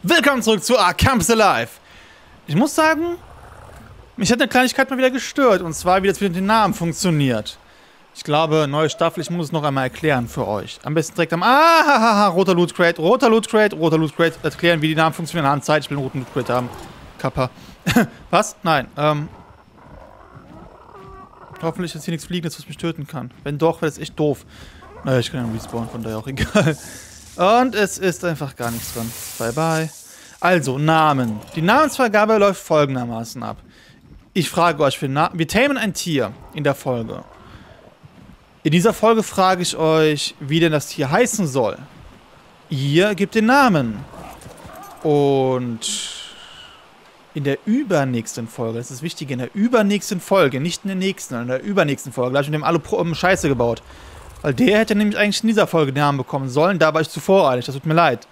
Willkommen zurück zu Campus Alive. Ich muss sagen, mich hat eine Kleinigkeit mal wieder gestört. Und zwar, wie das mit den Namen funktioniert. Ich glaube, neue Staffel, ich muss es noch einmal erklären für euch. Am besten direkt am... roter Loot Crate, roter Loot Crate, roter Loot Crate. Erklären, wie die Namen funktionieren. An Zeit, ich will einen roten Loot Crate haben. Kappa. Was? Nein. Hoffentlich ist hier nichts Fliegendes, was mich töten kann. Wenn doch, wäre das echt doof. Naja, ich kann ja respawnen, von daher auch egal. Und es ist einfach gar nichts drin. Bye, bye. Also, Namen. Die Namensvergabe läuft folgendermaßen ab. Ich frage euch für Namen. Wir tamen ein Tier in der Folge. In dieser Folge frage ich euch, wie denn das Tier heißen soll. Ihr gebt den Namen. Und in der übernächsten Folge, das ist wichtig, in der übernächsten Folge, nicht in der nächsten, sondern in der übernächsten Folge, da habe ich mit dem Alu Scheiße gebaut. Weil der hätte nämlich eigentlich in dieser Folge den Namen bekommen sollen, da war ich zu voreilig, das tut mir leid.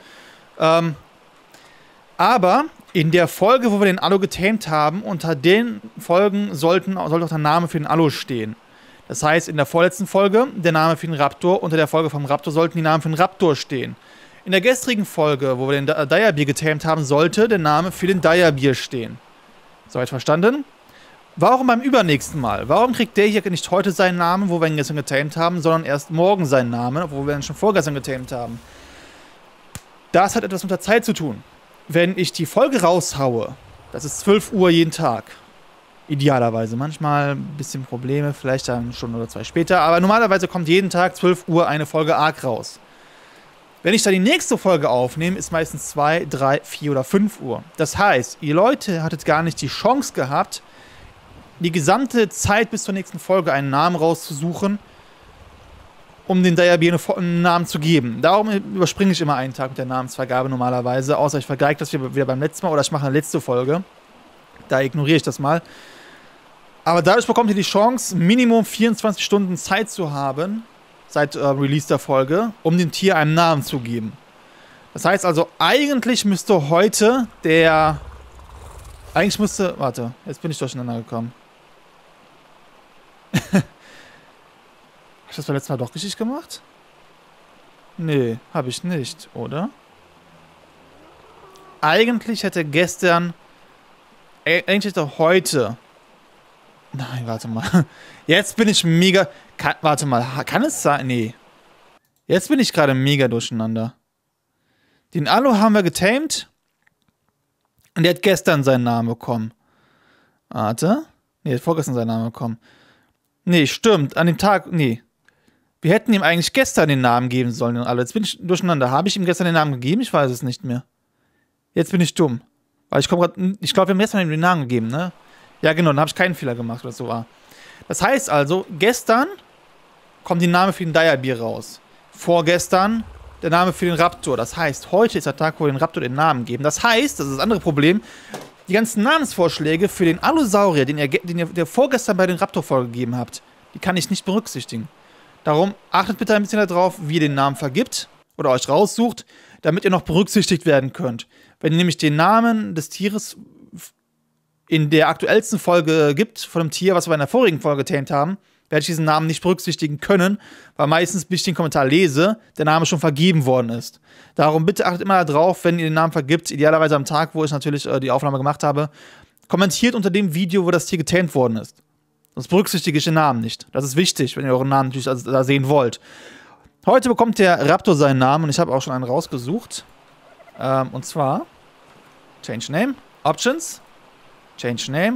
Aber in der Folge, wo wir den Alu getamed haben, unter den Folgen sollte auch der Name für den Alu stehen. Das heißt, in der vorletzten Folge der Name für den Raptor, unter der Folge vom Raptor sollten die Namen für den Raptor stehen. In der gestrigen Folge, wo wir den Direbear getamed haben, sollte der Name für den Direbear stehen. Soweit verstanden? Warum beim übernächsten Mal? Warum kriegt der hier nicht heute seinen Namen, wo wir ihn gestern getamed haben, sondern erst morgen seinen Namen, wo wir ihn schon vorgestern getamed haben? Das hat etwas mit der Zeit zu tun. Wenn ich die Folge raushaue, das ist 12 Uhr jeden Tag. Idealerweise. Manchmal ein bisschen Probleme, vielleicht dann eine Stunde oder zwei später, aber normalerweise kommt jeden Tag 12 Uhr eine Folge Ark raus. Wenn ich dann die nächste Folge aufnehme, ist meistens 2, 3, 4 oder 5 Uhr. Das heißt, ihr Leute hattet gar nicht die Chance gehabt, die gesamte Zeit bis zur nächsten Folge einen Namen rauszusuchen, um den Direbear einen Namen zu geben. Darum überspringe ich immer einen Tag mit der Namensvergabe normalerweise, außer ich vergleiche das wieder beim letzten Mal oder ich mache eine letzte Folge. Da ignoriere ich das mal. Aber dadurch bekommt ihr die Chance, Minimum 24 Stunden Zeit zu haben, seit Release der Folge, um dem Tier einen Namen zu geben. Das heißt also, eigentlich müsste heute der... Eigentlich müsste... Warte, jetzt bin ich durcheinander gekommen. Habe ich das beim letzten Mal doch richtig gemacht? Nee, habe ich nicht, oder? Eigentlich hätte gestern... Eigentlich hätte heute... Nein, warte mal. Jetzt bin ich mega... warte mal, kann es sein? Nee. Jetzt bin ich gerade mega durcheinander. Den Alu haben wir getamed. Und der hat gestern seinen Namen bekommen. Warte. Nee, hat vorgestern seinen Namen bekommen. Nee, stimmt. An dem Tag... Nee. Wir hätten ihm eigentlich gestern den Namen geben sollen. Den Alu. Jetzt bin ich durcheinander. Habe ich ihm gestern den Namen gegeben? Ich weiß es nicht mehr. Jetzt bin ich dumm. Weil ich komme gerade... Ich glaube, wir haben gestern den Namen gegeben, ne? Ja, genau, dann habe ich keinen Fehler gemacht, was so war. Das heißt also, gestern kommt die Name für den Direbear raus. Vorgestern der Name für den Raptor. Das heißt, heute ist der Tag, wo wir den Raptor den Namen geben. Das heißt, das ist das andere Problem, die ganzen Namensvorschläge für den Allosaurier, den ihr vorgestern bei den Raptor-Folgen gegeben habt, die kann ich nicht berücksichtigen. Darum achtet bitte ein bisschen darauf, wie ihr den Namen vergibt oder euch raussucht, damit ihr noch berücksichtigt werden könnt. Wenn ihr nämlich den Namen des Tieres in der aktuellsten Folge gibt, von dem Tier, was wir in der vorigen Folge getamed haben, werde ich diesen Namen nicht berücksichtigen können, weil meistens, bis ich den Kommentar lese, der Name schon vergeben worden ist. Darum bitte achtet immer darauf, wenn ihr den Namen vergibt, idealerweise am Tag, wo ich natürlich die Aufnahme gemacht habe, kommentiert unter dem Video, wo das Tier getamed worden ist. Sonst berücksichtige ich den Namen nicht. Das ist wichtig, wenn ihr euren Namen natürlich da sehen wollt. Heute bekommt der Raptor seinen Namen und ich habe auch schon einen rausgesucht. Und zwar Change Name, Options, Change Name,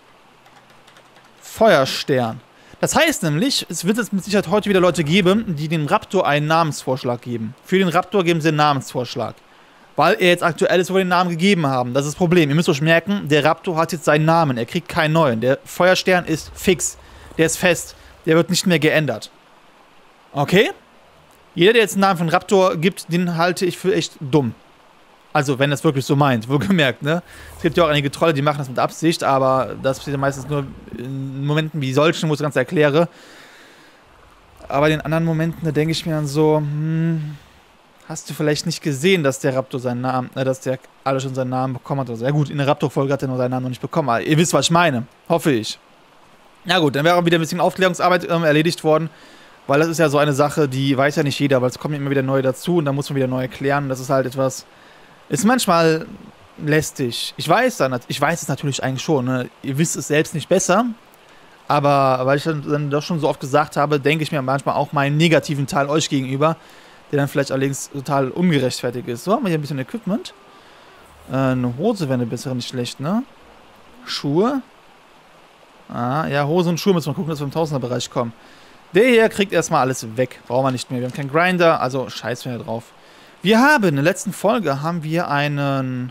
Feuerstern. Das heißt nämlich, es wird es mit Sicherheit heute wieder Leute geben, die dem Raptor einen Namensvorschlag geben. Für den Raptor geben sie einen Namensvorschlag. Weil er jetzt aktuell ist, wo wir den Namen gegeben haben. Das ist das Problem. Ihr müsst euch merken, der Raptor hat jetzt seinen Namen. Er kriegt keinen neuen. Der Feuerstern ist fix. Der ist fest. Der wird nicht mehr geändert. Okay? Jeder, der jetzt einen Namen für den Raptor gibt, den halte ich für echt dumm. Also, wenn das wirklich so meint, wohlgemerkt, ne? Es gibt ja auch einige Trolle, die machen das mit Absicht, aber das passiert meistens nur in Momenten wie solchen, wo ich das Ganze erkläre. Aber in den anderen Momenten, da denke ich mir dann so, hast du vielleicht nicht gesehen, dass der Raptor seinen Namen, dass der alle schon seinen Namen bekommen hat oder so. Ja gut, in der Raptor-Folge hat er noch seinen Namen noch nicht bekommen, aber ihr wisst, was ich meine. Hoffe ich. Na gut, dann wäre auch wieder ein bisschen Aufklärungsarbeit erledigt worden, weil das ist ja so eine Sache, die weiß ja nicht jeder, weil es kommen immer wieder neue dazu und dann muss man wieder neu erklären. Das ist halt etwas... Ist manchmal lästig. Ich weiß es natürlich eigentlich schon, ne? Ihr wisst es selbst nicht besser. Aber weil ich dann doch schon so oft gesagt habe, denke ich mir manchmal auch meinen negativen Teil euch gegenüber, der dann vielleicht allerdings total ungerechtfertigt ist. So, haben wir hier ein bisschen Equipment. Eine Hose wäre eine bessere, nicht schlecht, ne? Schuhe. Ah, ja, Hose und Schuhe müssen wir gucken, dass wir im Tausenderbereich kommen. Der hier kriegt erstmal alles weg. Brauchen wir nicht mehr. Wir haben keinen Grinder, also scheiß wir drauf. Wir haben, in der letzten Folge haben wir einen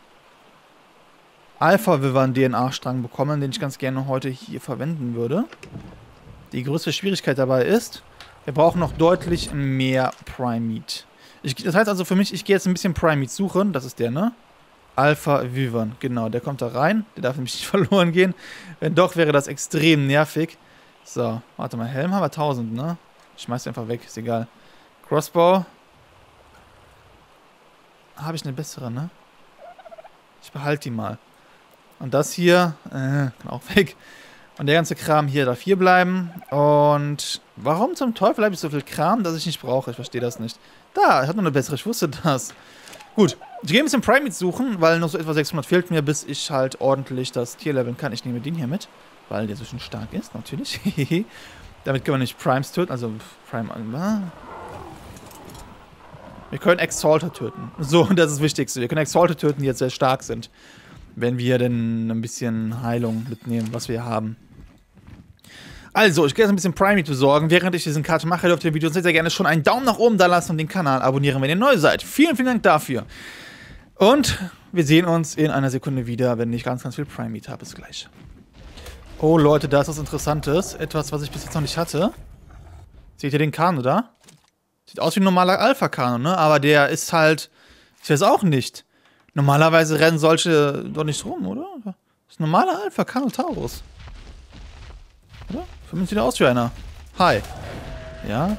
Alpha-Wyvern-DNA-Strang bekommen, den ich ganz gerne heute hier verwenden würde. Die größte Schwierigkeit dabei ist, wir brauchen noch deutlich mehr Prime Meat. Das heißt also für mich, ich gehe jetzt ein bisschen Prime Meat suchen. Das ist der, ne? Alpha-Wyvern, genau, der kommt da rein. Der darf nämlich nicht verloren gehen. Wenn doch, wäre das extrem nervig. So, warte mal, Helm haben wir 1000, ne? Ich schmeiß den einfach weg, ist egal. Crossbow. Habe ich eine bessere, ne? Ich behalte die mal. Und das hier, kann auch weg. Und der ganze Kram hier darf hier bleiben. Und warum zum Teufel habe ich so viel Kram, das ich nicht brauche? Ich verstehe das nicht. Da, ich habe noch eine bessere, ich wusste das. Gut, ich gehe ein bisschen Prime Meat suchen, weil noch so etwa 600 fehlt mir, bis ich halt ordentlich das Tier leveln kann. Ich nehme den hier mit, weil der so schön stark ist, natürlich. Damit können wir nicht Primes töten, also Prime... Wir können Exalter töten. So, das ist das Wichtigste. Wir können Exalter töten, die jetzt sehr stark sind. Wenn wir denn ein bisschen Heilung mitnehmen, was wir haben. Also, ich gehe jetzt ein bisschen Prime Meat besorgen. Während ich diesen Cut mache, dürft ihr Video sehr, sehr gerne schon einen Daumen nach oben da lassen und den Kanal abonnieren, wenn ihr neu seid. Vielen, vielen Dank dafür. Und wir sehen uns in einer Sekunde wieder, wenn ich ganz, ganz viel Prime Meat habe. Bis gleich. Oh, Leute, da ist was Interessantes. Etwas, was ich bis jetzt noch nicht hatte. Seht ihr den Kano da? Sieht aus wie ein normaler Alpha-Kano, ne? Aber der ist halt... Ich weiß auch nicht. Normalerweise rennen solche doch nicht rum, oder? Das ist ein normaler Alpha-Kanotaurus. Oder? Für mich sieht er aus wie einer. Hi. Ja.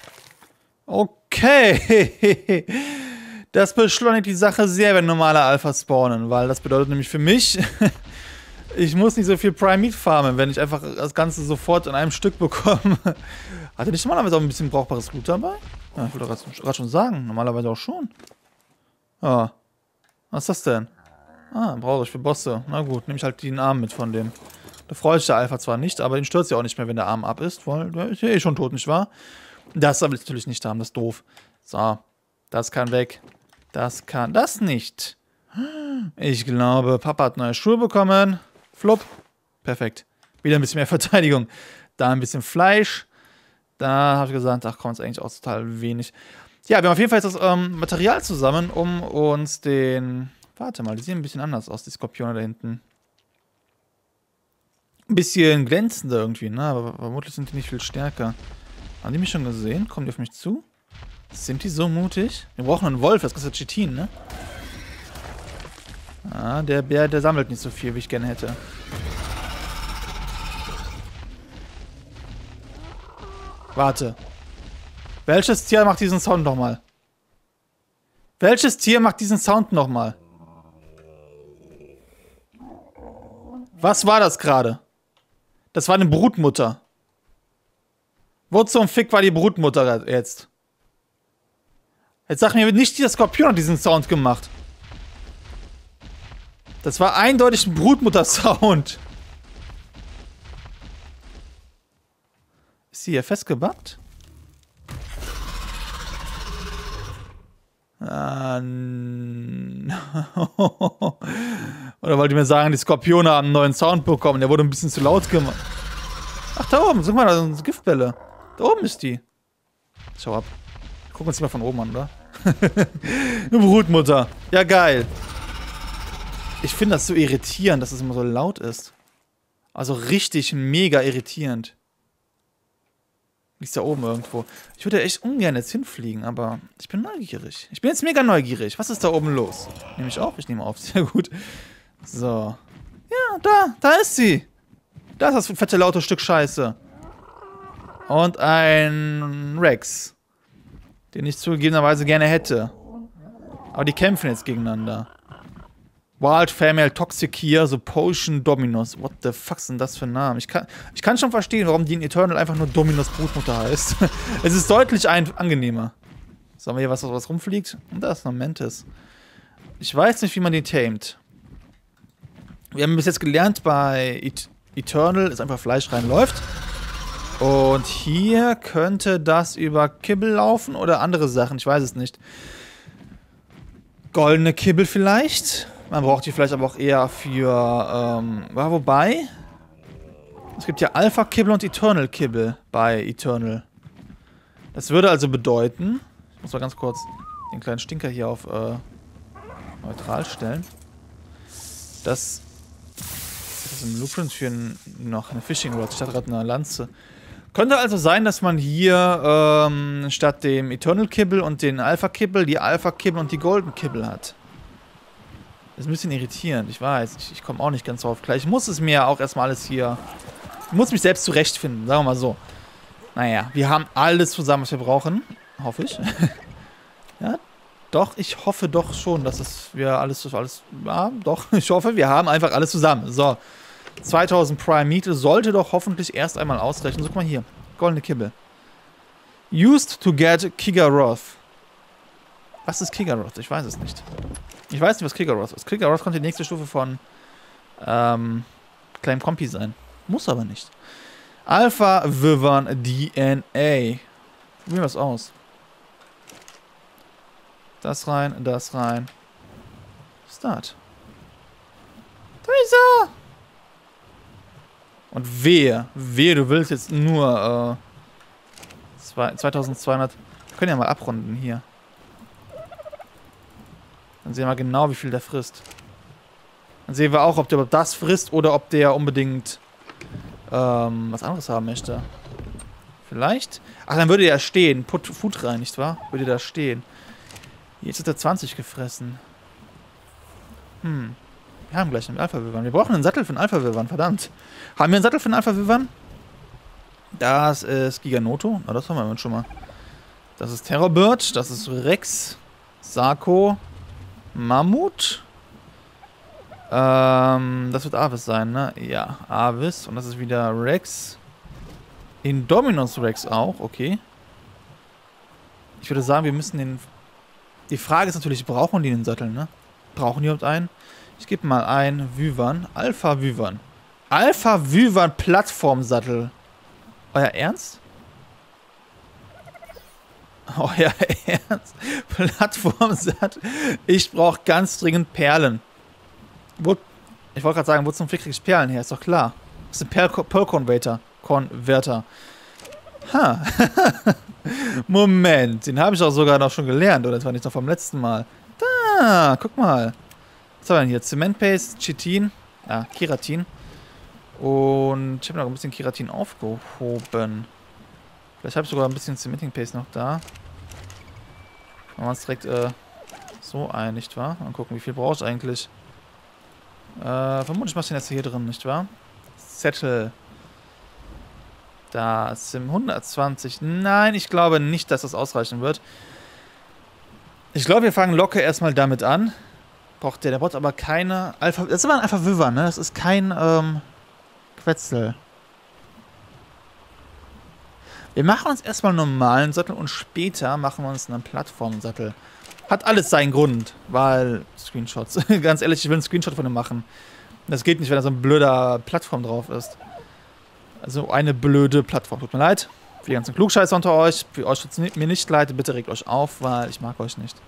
Okay. Das beschleunigt die Sache sehr, wenn normale Alpha spawnen, weil das bedeutet nämlich für mich, ich muss nicht so viel Prime Meat farmen, wenn ich einfach das Ganze sofort in einem Stück bekomme. Hat er nicht normalerweise auch ein bisschen brauchbares Loot dabei? Ja, ich wollte gerade schon sagen, normalerweise auch schon. Ja. Was ist das denn? Ah, brauche ich für Bosse. Na gut, nehme ich halt den Arm mit von dem. Da freut sich der Alpha zwar nicht, aber den stört es ja auch nicht mehr, wenn der Arm ab ist, weil der ist ja eh schon tot, nicht wahr? Das will ich natürlich nicht haben, das ist doof. So, das kann weg. Das kann das nicht. Ich glaube, Papa hat neue Schuhe bekommen. Flop. Perfekt. Wieder ein bisschen mehr Verteidigung. Da ein bisschen Fleisch. Da habe ich gesagt, ach komm, ist eigentlich auch total wenig. Ja, wir haben auf jeden Fall jetzt das Material zusammen, um uns den... Warte mal, die sehen ein bisschen anders aus, die Skorpione da hinten. Ein bisschen glänzender irgendwie, ne? Aber vermutlich sind die nicht viel stärker. Haben die mich schon gesehen? Kommen die auf mich zu? Sind die so mutig? Wir brauchen einen Wolf, das kostet Chitin, ne? Ah, der Bär, der sammelt nicht so viel, wie ich gerne hätte. Warte. Welches Tier macht diesen Sound nochmal? Welches Tier macht diesen Sound nochmal? Was war das gerade? Das war eine Brutmutter. Wo zum Fick war die Brutmutter jetzt? Jetzt sag mir nicht, dieser Skorpion hat diesen Sound gemacht. Das war eindeutig ein Brutmutter-Sound. Ist sie hier festgebackt? Oder wollt ihr mir sagen, die Skorpione haben einen neuen Sound bekommen? Der wurde ein bisschen zu laut gemacht. Ach, da oben. Guck mal, da sind Giftbälle. Da oben ist die. Schau ab. Gucken wir uns die mal von oben an, oder? Eine Brutmutter. Ja, geil. Ich finde das so irritierend, dass es immer so laut ist. Also richtig mega irritierend. Die ist da oben irgendwo. Ich würde echt ungern jetzt hinfliegen, aber ich bin neugierig. Ich bin jetzt mega neugierig. Was ist da oben los? Nehme ich auf? Ich nehme auf. Sehr gut. So. Ja, da ist sie. Da ist das fette, laute Stück Scheiße. Und ein Rex. Den ich zugegebenerweise gerne hätte. Aber die kämpfen jetzt gegeneinander. Wild Female Toxic hier, so Potion Dominus. What the fuck sind das für Namen? Ich kann schon verstehen, warum die in Eternal einfach nur Dominus Brutmutter heißt. Es ist deutlich angenehmer. So, haben wir hier was rumfliegt? Und da ist noch Mantis. Ich weiß nicht, wie man die tamet. Wir haben bis jetzt gelernt, bei Eternal ist einfach Fleisch reinläuft. Und hier könnte das über Kibbel laufen oder andere Sachen. Ich weiß es nicht. Goldene Kibbel vielleicht. Man braucht die vielleicht aber auch eher für... wobei... Es gibt ja Alpha-Kibbel und Eternal-Kibbel bei Eternal. Das würde also bedeuten... Ich muss mal ganz kurz den kleinen Stinker hier auf neutral stellen. Das ist ein Blueprint für noch eine Fishing Rod. Ich hatte gerade eine Lanze. Könnte also sein, dass man hier statt dem Eternal-Kibbel und den Alpha-Kibbel die Alpha-Kibbel und die Golden-Kibbel hat. Das ist ein bisschen irritierend, ich weiß. Ich komme auch nicht ganz drauf klar. Ich muss es mir auch erstmal alles hier... Ich muss mich selbst zurechtfinden, sagen wir mal so. Naja, wir haben alles zusammen, was wir brauchen. Hoffe ich. Ja, doch, ich hoffe doch schon, dass wir alles... Ja, doch, ich hoffe, wir haben einfach alles zusammen. So. 2000 Prime Miete sollte doch hoffentlich erst einmal ausreichen. So, guck mal hier. Goldene Kibbel. Used to get Kigaroth. Was ist Kigaroth? Ich weiß es nicht. Ich weiß nicht, was Kigaroth ist. Kigaroth könnte die nächste Stufe von Claim Compi sein. Muss aber nicht. Alpha Wyvern DNA. Probieren wir was aus. Das rein, das rein. Start. Da ist er! Und wehe, du willst jetzt nur 2200. Wir können ja mal abrunden hier. Dann sehen wir genau, wie viel der frisst. Dann sehen wir auch, ob der überhaupt das frisst oder ob der unbedingt was anderes haben möchte. Vielleicht? Ach, dann würde der stehen. Put Food rein, nicht wahr? Würde da stehen. Jetzt hat er 20 gefressen. Wir haben gleich einen Alpha-Wyvern. Wir brauchen einen Sattel für einen Alpha-Wyvern, verdammt. Haben wir einen Sattel für einen Alpha-Wyvern? Das ist Giganoto. Na, das haben wir schon mal. Das ist Terrorbird. Das ist Rex. Sarko. Mammut. Das wird Avis sein, ne? Ja, Avis. Und das ist wieder Rex. Indominus Rex auch, okay. Ich würde sagen, wir müssen den... Die Frage ist natürlich, brauchen die den Sattel, ne? Brauchen die überhaupt einen? Ich gebe mal ein Wyvern. Alpha Wyvern. Alpha Wyvern Plattformsattel. Euer Ernst? Euer Ernst? Plattformsattel. Ich brauche ganz dringend Perlen. Ich wollte gerade sagen, wo zum Fick krieg ich Perlen her? Ist doch klar. Das ist ein Pearl-Converter. Ha. Moment. Den habe ich auch sogar noch schon gelernt. Oder das war nicht noch vom letzten Mal. Da, guck mal. Was haben wir denn hier? Zementpaste, Chitin. Ja, Keratin. Und ich habe noch ein bisschen Keratin aufgehoben. Vielleicht habe ich sogar ein bisschen Cementing Paste noch da. Machen wir uns direkt so ein, nicht wahr? Mal gucken, wie viel brauche ich eigentlich. Vermutlich machst du den jetzt hier drin, nicht wahr? Zettel. Da sind 120. Nein, ich glaube nicht, dass das ausreichen wird. Ich glaube, wir fangen locker erstmal damit an. Braucht der braucht aber keine Alpha... Das ist immer ein Alpha-Wyvern, ne? Das ist kein Quetzel. Wir machen uns erstmal einen normalen Sattel und später machen wir uns einen Plattformsattel. Hat alles seinen Grund, weil... Screenshots. Ganz ehrlich, ich will einen Screenshot von dem machen. Das geht nicht, wenn da so ein blöder Plattform drauf ist. Also eine blöde Plattform. Tut mir leid. Für die ganzen Klugscheißer unter euch. Für euch tut es mir nicht leid. Bitte regt euch auf, weil ich mag euch nicht.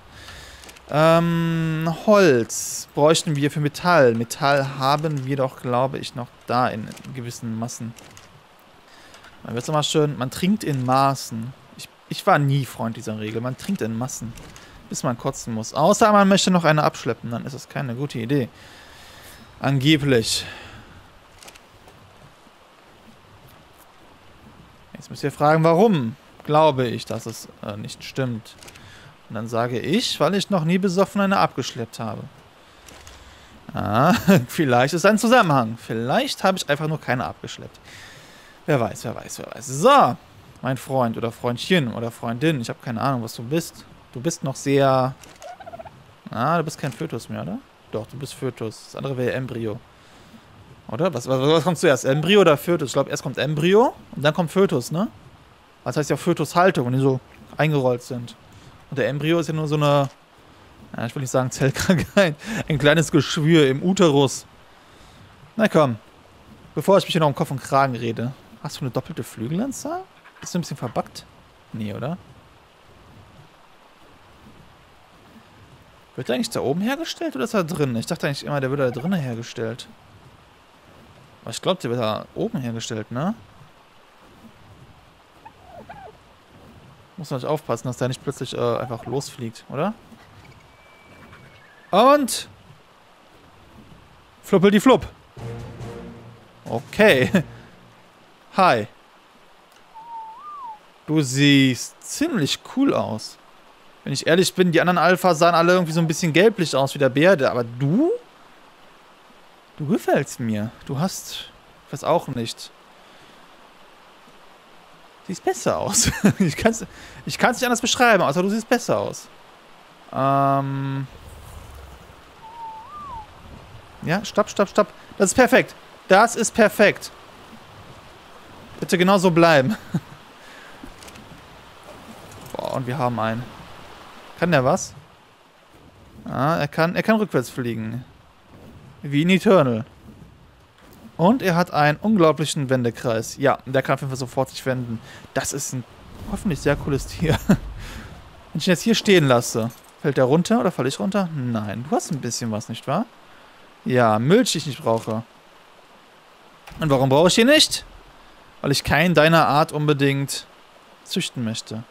Holz bräuchten wir für Metall. Metall haben wir doch, glaube ich, noch da in gewissen Massen. Dann wird es immer schön. Man trinkt in Maßen. Ich war nie Freund dieser Regel. Man trinkt in Massen. Bis man kotzen muss. Außer man möchte noch eine abschleppen. Dann ist das keine gute Idee. Angeblich. Jetzt müsst ihr fragen, warum glaube ich, dass es nicht stimmt. Und dann sage ich, weil ich noch nie besoffen eine abgeschleppt habe. Ah, vielleicht ist ein Zusammenhang. Vielleicht habe ich einfach nur keine abgeschleppt. Wer weiß, wer weiß, wer weiß. So, mein Freund oder Freundchen oder Freundin. Ich habe keine Ahnung, was du bist. Du bist noch sehr... Ah, du bist kein Fötus mehr, oder? Doch, du bist Fötus. Das andere wäre Embryo. Oder? Was kommt zuerst? Embryo oder Fötus? Ich glaube, erst kommt Embryo und dann kommt Fötus, ne? Das heißt ja Fötushaltung, wenn die so eingerollt sind. Und der Embryo ist ja nur so eine Ja, ich will nicht sagen Zellkrankheit. Ein kleines Geschwür im Uterus. Na komm. Bevor ich mich hier noch um Kopf und Kragen rede. Hast du eine doppelte Flügelanzahl? Bist du ein bisschen verbuggt? Nee, oder? Wird der eigentlich da oben hergestellt oder ist er drin? Ich dachte eigentlich immer, der wird da drinnen hergestellt. Aber ich glaube, der wird da oben hergestellt, ne? Muss man nicht aufpassen, dass der nicht plötzlich einfach losfliegt, oder? Und... Fluppel die Flupp. Okay. Hi. Du siehst ziemlich cool aus. Wenn ich ehrlich bin, die anderen Alpha sahen alle irgendwie so ein bisschen gelblich aus wie der Bärde. Aber du? Du gefällst mir. Du hast... Ich weiß auch nicht. Siehst besser aus. ich kann es nicht anders beschreiben, außer du siehst besser aus. Ja, stopp, stopp, stopp. Das ist perfekt. Das ist perfekt. Bitte genau so bleiben. Boah, und wir haben einen. Kann der was? Ah, er kann rückwärts fliegen. Wie in Eternal. Und er hat einen unglaublichen Wendekreis. Ja, der kann auf jeden Fall sofort sich wenden. Das ist ein hoffentlich sehr cooles Tier. Wenn ich ihn jetzt hier stehen lasse, fällt der runter oder falle ich runter? Nein, du hast ein bisschen was, nicht wahr? Ja, Milch, die ich nicht brauche. Und warum brauche ich die nicht? Weil ich keinen deiner Art unbedingt züchten möchte.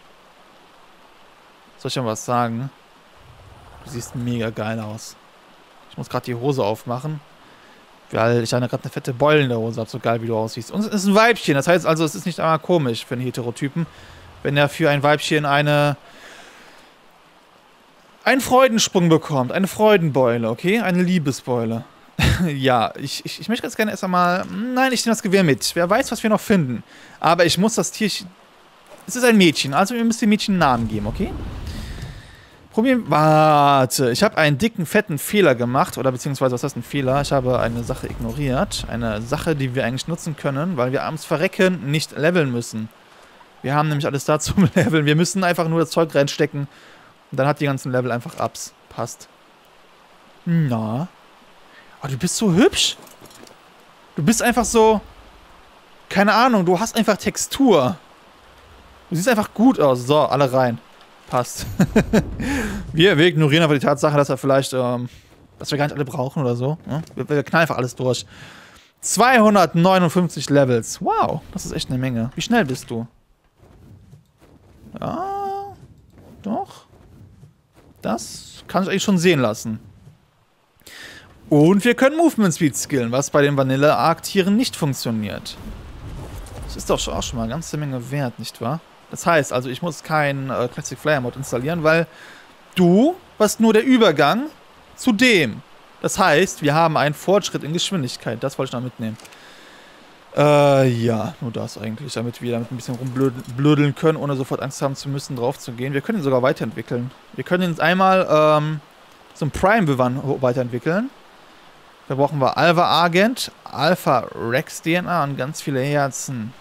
Soll ich dir was sagen? Du siehst mega geil aus. Ich muss gerade die Hose aufmachen. Weil ich gerade eine fette Beule in der Hose habe, so geil wie du aussiehst. Und es ist ein Weibchen, das heißt also, es ist nicht einmal komisch für einen Heterotypen, wenn er für ein Weibchen einen Freudensprung bekommt, eine Freudenbeule, okay? Eine Liebesbeule. Ja, ich möchte ganz gerne erst einmal... Nein, ich nehme das Gewehr mit. Wer weiß, was wir noch finden. Aber ich muss das Tierchen... Es ist ein Mädchen, also wir müssen dem Mädchen einen Namen geben, okay? Probieren... Warte, ich habe einen dicken, fetten Fehler gemacht. Oder beziehungsweise, was heißt ein Fehler? Ich habe eine Sache ignoriert. Eine Sache, die wir eigentlich nutzen können, weil wir abends verrecken nicht leveln müssen. Wir haben nämlich alles da zum Leveln. Wir müssen einfach nur das Zeug reinstecken. Und dann hat die ganzen Level einfach Ups. Passt. Na. Oh, du bist so hübsch. Du bist einfach so... Keine Ahnung, du hast einfach Textur. Du siehst einfach gut aus. So, alle rein. Passt. wir ignorieren aber die Tatsache, dass wir vielleicht... dass wir gar nicht alle brauchen oder so. Ne? Wir knallen einfach alles durch. 259 Levels. Wow, das ist echt eine Menge. Wie schnell bist du? Ja... Doch. Das kann ich eigentlich schon sehen lassen. Und wir können Movement Speed skillen, was bei den Vanilla-Arc-Tieren nicht funktioniert. Das ist doch auch schon mal eine ganze Menge wert, nicht wahr? Das heißt, also ich muss keinen Classic Flyer Mod installieren, weil du warst nur der Übergang zu dem. Das heißt, wir haben einen Fortschritt in Geschwindigkeit. Das wollte ich noch mitnehmen. Ja, nur das eigentlich, damit wir damit ein bisschen rumblödeln können, ohne sofort Angst haben zu müssen, drauf zu gehen. Wir können ihn sogar weiterentwickeln. Wir können ihn einmal zum Prime-Bewan weiterentwickeln. Da brauchen wir Alpha Agent, Alpha Rex DNA und ganz viele Herzen.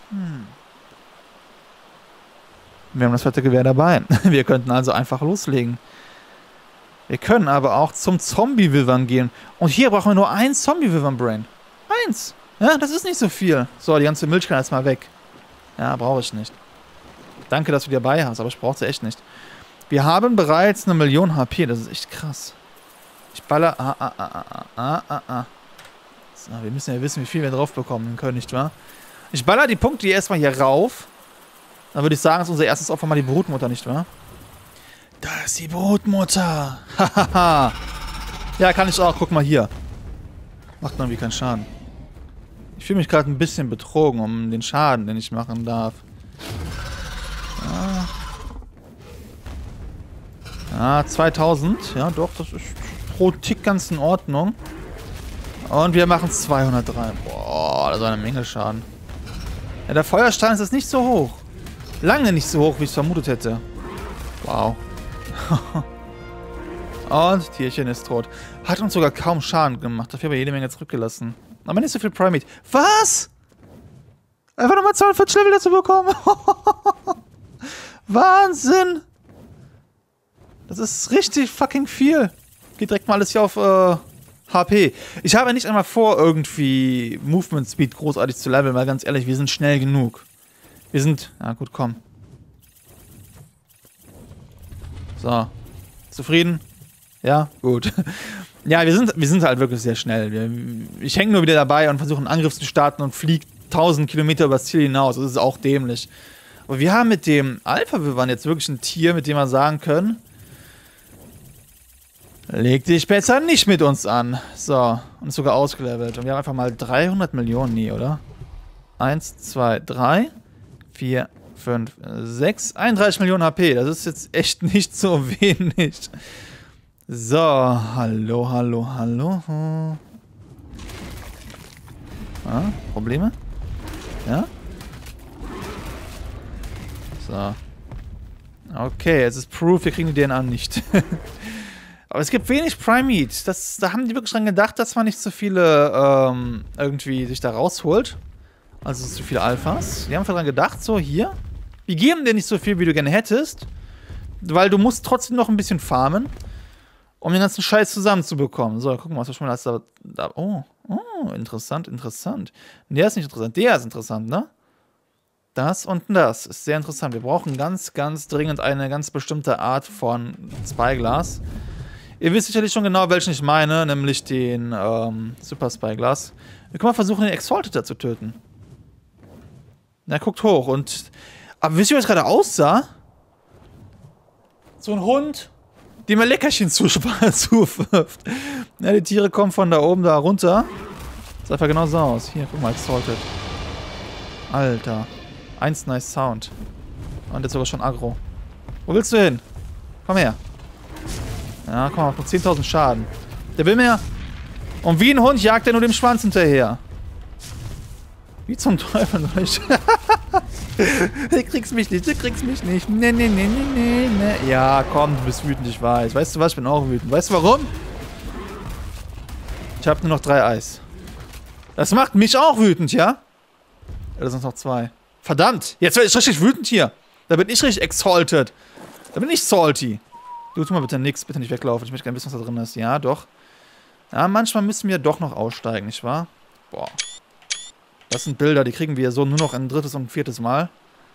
Wir haben das fette Gewehr dabei. Wir könnten also einfach loslegen. Wir können aber auch zum Zombie-Wilvan gehen. Und hier brauchen wir nur ein Zombie-Wilvan-Brain. Eins. Ja, das ist nicht so viel. So, die ganze Milch kann jetzt mal weg. Ja, brauche ich nicht. Danke, dass du die dabei hast, aber ich brauche sie echt nicht. Wir haben bereits 1 Million HP, das ist echt krass. Ich baller... So, wir müssen ja wissen, wie viel wir drauf bekommen können, nicht wahr? Ich baller die Punkte hier erstmal hier rauf. Dann würde ich sagen, ist unser erstes Opfer mal die Brutmutter, nicht wahr? Da ist die Brutmutter. Hahaha. Ja, kann ich auch. Guck mal hier. Macht irgendwie keinen Schaden. Ich fühle mich gerade ein bisschen betrogen um den Schaden, den ich machen darf. Ah, 2000. Ja, doch, das ist pro Tick ganz in Ordnung. Und wir machen 203. Boah, das war eine Menge Schaden. Ja, der Feuerstein ist jetzt nicht so hoch. Lange nicht so hoch, wie ich es vermutet hätte. Wow. Und Tierchen ist tot. Hat uns sogar kaum Schaden gemacht. Dafür aber jede Menge zurückgelassen. Aber nicht so viel Primate. Was? Einfach nochmal 42 Level dazu bekommen. Wahnsinn. Das ist richtig fucking viel. Geht direkt mal alles hier auf HP. Ich habe nicht einmal vor, irgendwie Movement Speed großartig zu leveln, weil ganz ehrlich, wir sind schnell genug. Wir sind... Ja gut, komm. So. Zufrieden? Ja? Gut. Ja, wir sind halt wirklich sehr schnell. Ich hänge nur wieder dabei und versuche einen Angriff zu starten und fliege 1000 Kilometer übers Ziel hinaus. Das ist auch dämlich. Aber wir haben mit dem Alpha-Wivan jetzt wirklich ein Tier, mit dem wir sagen können, leg dich besser nicht mit uns an. So, und ist sogar ausgelevelt. Und wir haben einfach mal 300 Millionen nie, oder? 1, 2, 3, 4, 5, 6, 31 Millionen HP. Das ist jetzt echt nicht so wenig. So, hallo. Ah, Probleme? Ja? So. Okay, jetzt ist Proof, wir kriegen die DNA nicht. Aber es gibt wenig Prime Meat. Da haben die wirklich dran gedacht, dass man nicht so viele irgendwie sich da rausholt. Also zu viele Alphas. Die haben daran gedacht, so hier. Wir geben dir nicht so viel, wie du gerne hättest. Weil du musst trotzdem noch ein bisschen farmen, um den ganzen Scheiß zusammenzubekommen. So, gucken wir mal, was wir schon mal da. Oh, interessant. Der ist nicht interessant. Der ist interessant, ne? Das und das ist sehr interessant. Wir brauchen ganz, ganz dringend eine ganz bestimmte Art von Spyglass. Ihr wisst sicherlich schon genau, welchen ich meine, nämlich den Super Spyglass. Wir können mal versuchen, den Exalted zu töten. Er guckt hoch und... Aber wisst ihr, was gerade aussah? So ein Hund, dem er Leckerchen zuwirft. Ja, die Tiere kommen von da oben da runter. Sah einfach genau so aus. Hier, guck mal, Exalted. Alter. 1 nice Sound. Und jetzt sogar schon aggro. Wo willst du hin? Komm her. Ja, komm mal, von 10.000 Schaden. Der will mehr. Und wie ein Hund jagt er nur dem Schwanz hinterher. Wie zum Teufel soll ich... Du kriegst mich nicht. Nee. Ja, komm, du bist wütend, ich weiß. Weißt du was, ich bin auch wütend. Weißt du warum? Ich habe nur noch 3 Eis. Das macht mich auch wütend, ja? Ja, da sind noch 2. Verdammt, jetzt werde ich richtig wütend hier. Da bin ich richtig exalted. Da bin ich salty. Du, tu mal bitte nix, bitte nicht weglaufen. Ich möchte gerne wissen, was da drin ist. Ja, doch. Ja, manchmal müssen wir doch noch aussteigen, nicht wahr? Boah. Das sind Bilder, die kriegen wir so nur noch ein 3. und ein 4. Mal.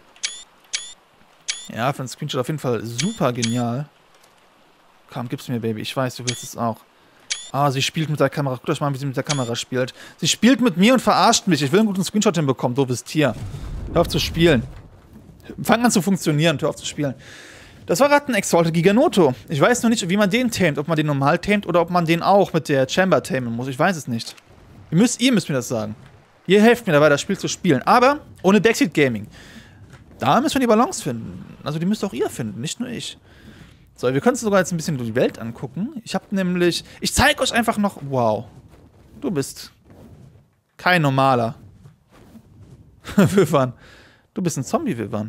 Ja, für einen Screenshot auf jeden Fall super genial. Komm, gib's mir, Baby. Ich weiß, du willst es auch. Ah, sie spielt mit der Kamera. Guckt euch mal an, wie sie mit der Kamera spielt. Sie spielt mit mir und verarscht mich. Ich will einen guten Screenshot hinbekommen, doofes Tier. Hör auf zu spielen. Fang an zu funktionieren, hör auf zu spielen. Das war gerade ein Exalted Giganoto. Ich weiß nur nicht, wie man den tamet. Ob man den normal tamet oder ob man den auch mit der Chamber tamen muss. Ich weiß es nicht. Ihr müsst mir das sagen. Ihr helft mir dabei, das Spiel zu spielen. Aber ohne Backseat Gaming. Da müssen wir die Balance finden. Also die müsst auch ihr finden, nicht nur ich. So, wir können uns sogar jetzt ein bisschen die Welt angucken. Ich habe nämlich... Ich zeige euch einfach noch... Wow. Du bist kein normaler Wivan. Du bist ein Zombie-Wivan.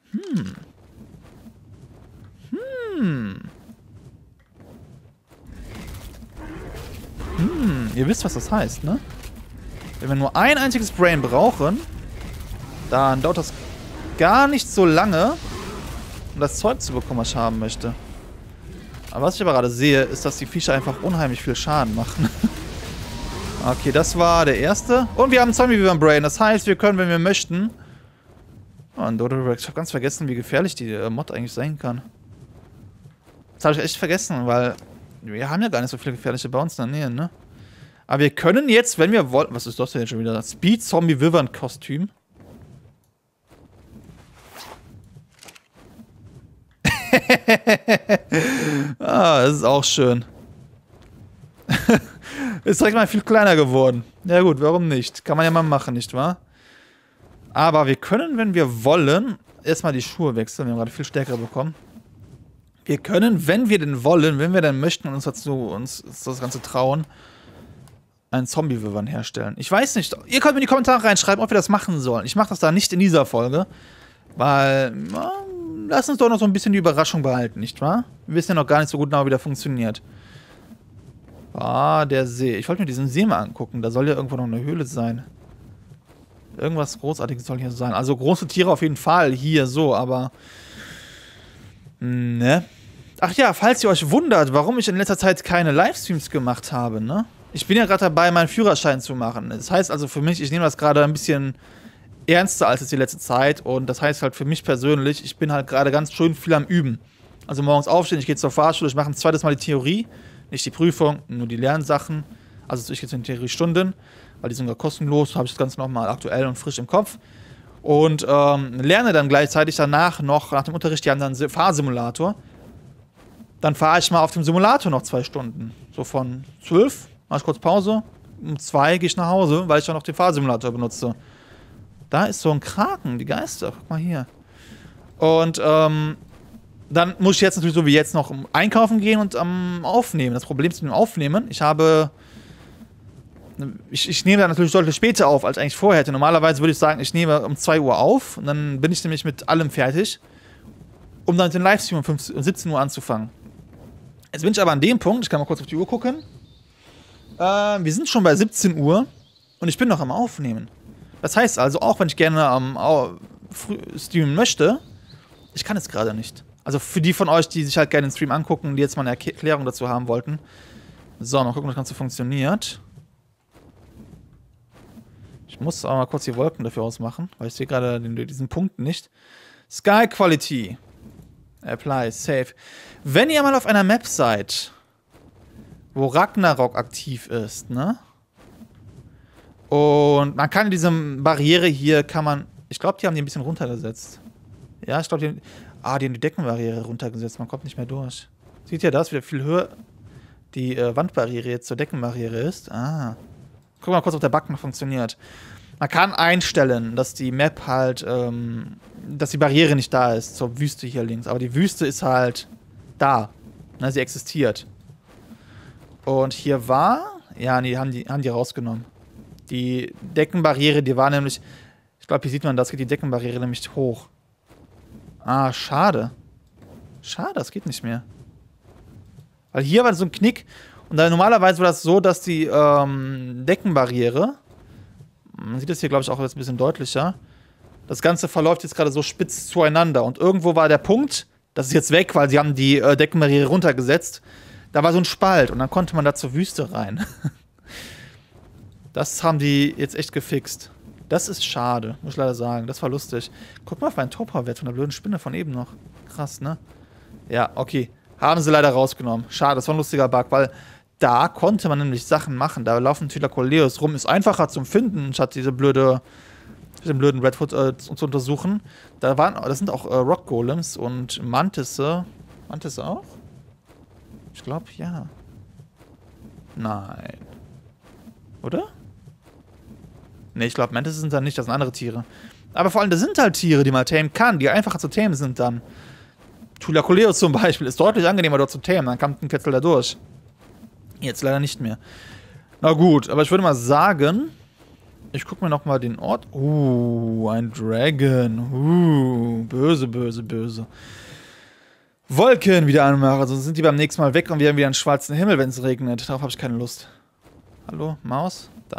Ihr wisst, was das heißt, ne? Wenn wir nur ein einziges Brain brauchen, dann dauert das gar nicht so lange, um das Zeug zu bekommen, was ich haben möchte. Aber was ich aber gerade sehe, ist, dass die Viecher einfach unheimlich viel Schaden machen. Okay, das war der erste. Und wir haben einen Zombie-Wivan Brain. Das heißt, wir können, wenn wir möchten... Oh, ein Dodorex. Ich habe ganz vergessen, wie gefährlich die Mod eigentlich sein kann. Das habe ich echt vergessen, weil wir haben ja gar nicht so viele gefährliche bei uns in der Nähe, ne? Aber wir können jetzt, wenn wir wollen... Was ist das denn jetzt schon wieder? Speed Zombie Wivan Kostüm. Ah, das ist auch schön. Ist direkt mal viel kleiner geworden. Ja gut, warum nicht? Kann man ja mal machen, nicht wahr? Aber wir können, wenn wir wollen, erstmal die Schuhe wechseln. Wir haben gerade viel stärkere bekommen. Wir können, wenn wir denn wollen, wenn wir denn möchten und uns das Ganze trauen, einen Zombie-Wivan herstellen. Ich weiß nicht. Ihr könnt mir in die Kommentare reinschreiben, ob wir das machen sollen. Ich mache das da nicht in dieser Folge. Weil, lass uns doch noch so ein bisschen die Überraschung behalten, nicht wahr? Wir wissen ja noch gar nicht so gut genau, wie der funktioniert. Ah, der See. Ich wollte mir diesen See mal angucken. Da soll ja irgendwo noch eine Höhle sein. Irgendwas Großartiges soll hier sein. Also große Tiere auf jeden Fall hier so, aber... Ne? Ach ja, falls ihr euch wundert, warum ich in letzter Zeit keine Livestreams gemacht habe, ne? Ich bin ja gerade dabei, meinen Führerschein zu machen. Das heißt also für mich, ich nehme das gerade ein bisschen ernster als jetzt die letzte Zeit. Und das heißt halt für mich persönlich, ich bin halt gerade ganz schön viel am Üben. Also morgens aufstehen, ich gehe zur Fahrschule, ich mache ein zweites Mal die Theorie. Nicht die Prüfung, nur die Lernsachen. Also ich gehe zu den Theoriestunden, weil die sind ja kostenlos, habe ich das Ganze nochmal aktuell und frisch im Kopf. Und lerne dann gleichzeitig danach noch, nach dem Unterricht, die haben dann einen Fahrsimulator. Dann fahre ich mal auf dem Simulator noch 2 Stunden. So von 12, mache ich kurz Pause. Um 2 gehe ich nach Hause, weil ich dann noch den Fahrsimulator benutze. Da ist so ein Kraken, die Geister. Guck mal hier. Und dann muss ich jetzt natürlich so wie jetzt noch einkaufen gehen und aufnehmen. Das Problem ist mit dem Aufnehmen, ich nehme dann natürlich deutlich später auf, als ich eigentlich vorher hätte. Normalerweise würde ich sagen, ich nehme um 2 Uhr auf und dann bin ich nämlich mit allem fertig, um dann den Livestream um 17 Uhr anzufangen. Jetzt bin ich aber an dem Punkt, ich kann mal kurz auf die Uhr gucken. Wir sind schon bei 17 Uhr und ich bin noch am Aufnehmen. Das heißt also, auch wenn ich gerne streamen möchte, ich kann es gerade nicht. Also für die von euch, die sich halt gerne den Stream angucken, die jetzt mal eine Erklärung dazu haben wollten. So, mal gucken, ob das Ganze funktioniert. Ich muss aber mal kurz die Wolken dafür ausmachen, weil ich sehe gerade diesen Punkt nicht. Sky Quality. Apply, Save. Wenn ihr mal auf einer Map seid, wo Ragnarok aktiv ist, ne? Und man kann diese Barriere hier, ich glaube, die haben die ein bisschen runtergesetzt. Ja, ich glaube, die haben die Deckenbarriere runtergesetzt. Man kommt nicht mehr durch. Seht ihr das? Wie viel höher die Wandbarriere jetzt zur Deckenbarriere ist? Ah. Guck mal kurz, ob der Bug noch funktioniert. Man kann einstellen, dass die Map halt, dass die Barriere nicht da ist, zur Wüste hier links. Aber die Wüste ist halt da. Ne, sie existiert. Und hier war, ja, nee, haben die rausgenommen. Die Deckenbarriere, die war nämlich, ich glaube, hier sieht man das, geht die Deckenbarriere nämlich hoch. Ah, schade. Schade, das geht nicht mehr. Weil hier war so ein Knick. Und dann normalerweise war das so, dass die Deckenbarriere, man sieht das hier, glaube ich, auch jetzt ein bisschen deutlicher, das Ganze verläuft jetzt gerade so spitz zueinander. Und irgendwo war der Punkt, das ist jetzt weg, weil sie haben die Deckenbarriere runtergesetzt. Da war so ein Spalt und dann konnte man da zur Wüste rein. Das haben die jetzt echt gefixt. Das ist schade, muss ich leider sagen. Das war lustig. Guck mal auf meinen Top-Power-Wert von der blöden Spinne von eben noch. Krass, ne? Ja, okay. Haben sie leider rausgenommen. Schade, das war ein lustiger Bug, weil da konnte man nämlich Sachen machen. Da laufen Thylacoleus rum. Ist einfacher zum Finden, statt diesen blöden Redfoot zu untersuchen. Das sind auch Rock Golems und Mantisse. Mantisse auch? Ich glaube, ja. Nein. Oder? Ne, ich glaube, Mantisse sind da nicht, das sind andere Tiere. Aber vor allem, das sind halt Tiere, die man tamen kann, die einfacher zu tamen sind dann. Thylacoleus zum Beispiel ist deutlich angenehmer dort zu tamen, dann kommt ein Ketzel da durch. Jetzt leider nicht mehr. Na gut, aber ich würde mal sagen, ich gucke mir nochmal den Ort. Ein Dragon. Böse, böse, böse. Wolken wieder anmachen, sonst sind die beim nächsten Mal weg und wir haben wieder einen schwarzen Himmel, wenn es regnet. Darauf habe ich keine Lust. Hallo, Maus? Da.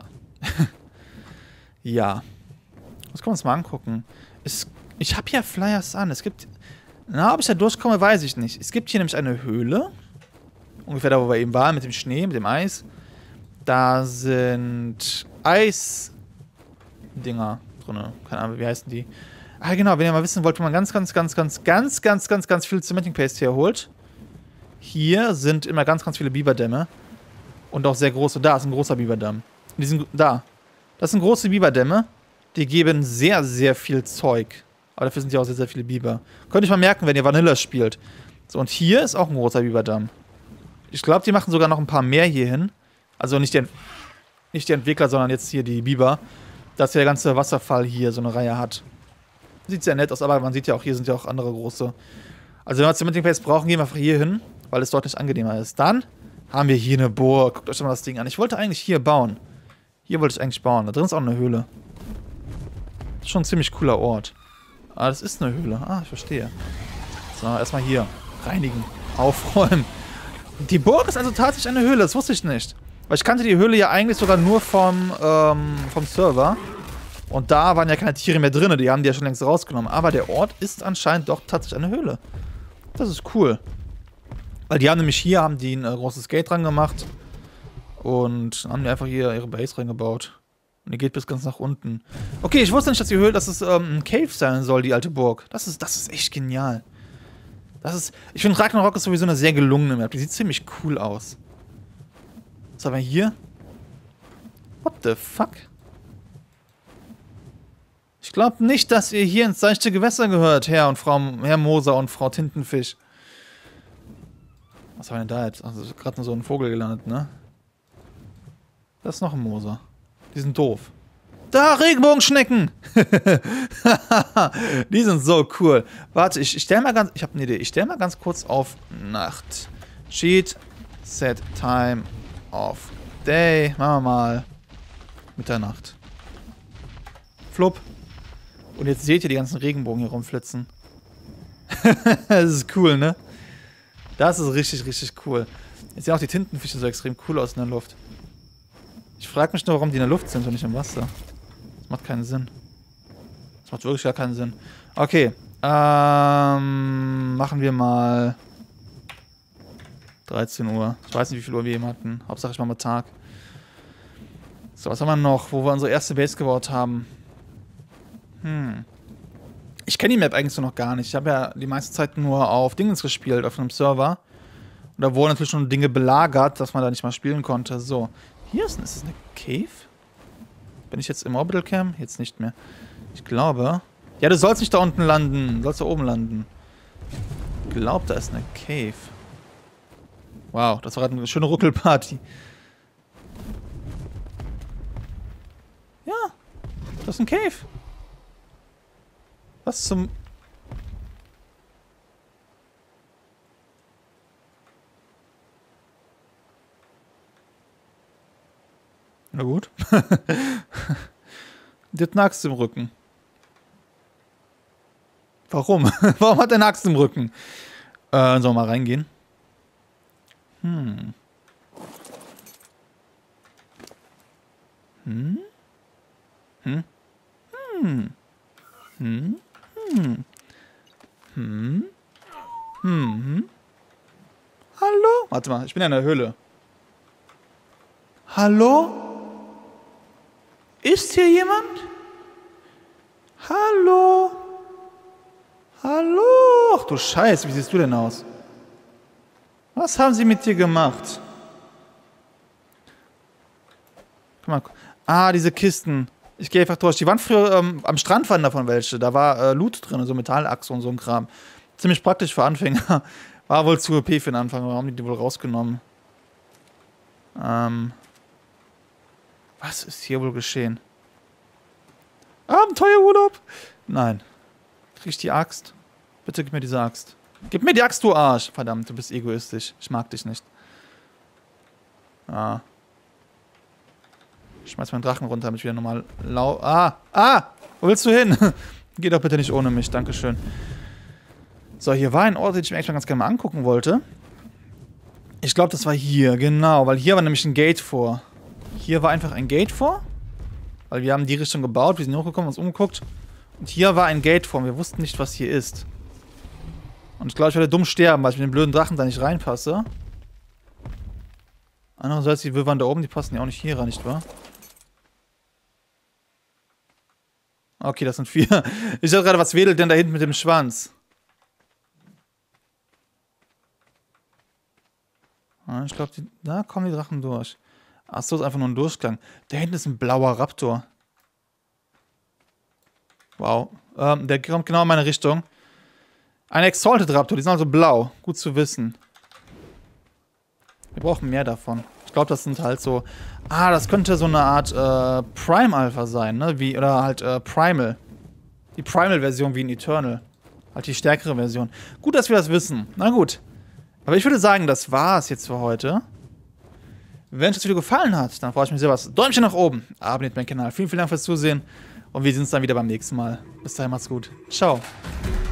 Ja. Das können wir uns mal angucken. Ich habe ja Flyers an. Es gibt... Na, ob ich da durchkomme, weiß ich nicht. Es gibt hier nämlich eine Höhle. Ungefähr da, wo wir eben waren, mit dem Schnee, mit dem Eis. Da sind Eis-Dinger drin. Keine Ahnung, wie heißen die? Ah, genau, wenn ihr mal wissen wollt, wo man ganz viel Cementing Paste herholt. Hier sind immer ganz viele Biberdämme. Und auch sehr große. Da ist ein großer Biberdamm. Da. Das sind große Biberdämme. Die geben sehr, sehr viel Zeug. Aber dafür sind ja auch sehr, sehr viele Biber. Könnt ihr mal merken, wenn ihr Vanilla spielt. So, und hier ist auch ein großer Biberdamm. Ich glaube, die machen sogar noch ein paar mehr hier hin. Also nicht die Entwickler, sondern jetzt hier die Biber. Dass der ganze Wasserfall hier so eine Reihe hat. Sieht sehr nett aus, aber man sieht ja auch, hier sind ja auch andere große. Also wenn wir Cementing Paste brauchen, gehen wir einfach hier hin, weil es deutlich angenehmer ist. Dann haben wir hier eine Burg. Guckt euch mal das Ding an. Ich wollte eigentlich hier bauen. Hier wollte ich eigentlich bauen. Da drin ist auch eine Höhle. Das ist schon ein ziemlich cooler Ort. Ah, das ist eine Höhle. Ah, ich verstehe. So, erstmal hier. Reinigen. Aufräumen. Die Burg ist also tatsächlich eine Höhle. Das wusste ich nicht. Weil ich kannte die Höhle ja eigentlich sogar nur vom Server. Und da waren ja keine Tiere mehr drin. Die haben die ja schon längst rausgenommen. Aber der Ort ist anscheinend doch tatsächlich eine Höhle. Das ist cool. Weil die haben nämlich hier ein großes Gate dran gemacht. Und dann haben die einfach hier ihre Base reingebaut. Und die geht bis ganz nach unten. Okay, ich wusste nicht, dass es ein Cave sein soll, die alte Burg. Das ist echt genial. Ich finde, Ragnarok ist sowieso eine sehr gelungene Map. Die sieht ziemlich cool aus. Was haben wir hier? What the fuck? Ich glaube nicht, dass ihr hier ins seichte Gewässer gehört, Herr Moser und Frau Tintenfisch. Was haben wir denn da jetzt? Also gerade nur so ein Vogel gelandet, ne? Das ist noch ein Moser. Die sind doof. Da, Regenbogenschnecken! Die sind so cool. Warte, ich stell mal ganz... Ich habe eine Idee. Ich stell mal ganz kurz auf Nacht. Cheat. Set Time of Day. Machen wir mal Mitternacht. Flupp. Und jetzt seht ihr die ganzen Regenbogen hier rumflitzen. Das ist cool, ne? Das ist richtig, richtig cool. Jetzt sehen auch die Tintenfische so extrem cool aus in der Luft. Ich frage mich nur, warum die in der Luft sind und nicht im Wasser. Das macht keinen Sinn. Das macht wirklich gar keinen Sinn. Okay. Machen wir mal 13 Uhr. Ich weiß nicht, wie viel Uhr wir eben hatten. Hauptsache ich mache mal Tag. So, was haben wir noch, wo wir unsere erste Base gebaut haben? Ich kenne die Map eigentlich so noch gar nicht. Ich habe ja die meiste Zeit nur auf Dingens gespielt, auf einem Server. Und da wurden natürlich schon Dinge belagert, dass man da nicht mal spielen konnte. So, hier ist es eine Cave? Bin ich jetzt im Orbital Cam? Jetzt nicht mehr. Ich glaube... Ja, du sollst nicht da unten landen. Du sollst da oben landen. Ich glaube, da ist eine Cave. Wow, das war gerade eine schöne Ruckelparty. Ja, das ist ein Cave. Was zum... Na gut. Der hat eine Axt im Rücken. Warum? Warum hat er eine Axt im Rücken? Sollen wir mal reingehen? Hallo? Warte mal, ich bin ja in der Höhle. Hallo? Ist hier jemand? Hallo? Hallo? Ach du Scheiße, wie siehst du denn aus? Was haben sie mit dir gemacht? Guck mal. Ah, diese Kisten. Ich gehe einfach durch. Die waren früher am Strand waren davon welche. Da war Loot drin, so Metallachse und so ein Kram. Ziemlich praktisch für Anfänger. War wohl zu OP für den Anfang. Warum haben die wohl rausgenommen? Was ist hier wohl geschehen? Abenteuerurlaub? Nein. Krieg ich die Axt? Bitte gib mir diese Axt. Gib mir die Axt, du Arsch. Verdammt, du bist egoistisch. Ich mag dich nicht. Ah. Ich schmeiß meinen Drachen runter, damit ich wieder normal wo willst du hin? Geh doch bitte nicht ohne mich, dankeschön. So, hier war ein Ort, den ich mir echt mal ganz gerne mal angucken wollte. Ich glaube, das war hier, genau, weil hier war nämlich ein Gate vor. Hier war einfach ein Gate vor, weil wir haben die Richtung gebaut, wir sind hochgekommen, uns umgeguckt. Und hier war ein Gate vor und wir wussten nicht, was hier ist. Und ich glaube, ich werde dumm sterben, weil ich mit dem blöden Drachen da nicht reinpasse. Andererseits, die Würfern da oben, die passen ja auch nicht hier rein, nicht wahr? Okay, das sind 4. Ich dachte gerade, was wedelt denn da hinten mit dem Schwanz? Ich glaube, da kommen die Drachen durch. Achso, ist einfach nur ein Durchgang. Da hinten ist ein blauer Raptor. Wow. Der kommt genau in meine Richtung. Ein Exalted Raptor, die sind also blau. Gut zu wissen. Wir brauchen mehr davon. Ich glaube, das sind halt so... Ah, das könnte so eine Art Prime Alpha sein, ne? Oder halt Primal. Die Primal-Version wie in Eternal. Halt die stärkere Version. Gut, dass wir das wissen. Na gut. Aber ich würde sagen, das war's jetzt für heute. Wenn euch das Video gefallen hat, dann freue ich mich sehr was. Däumchen nach oben. Abonniert meinen Kanal. Vielen, vielen Dank fürs Zusehen. Und wir sehen uns dann wieder beim nächsten Mal. Bis dahin, macht's gut. Ciao.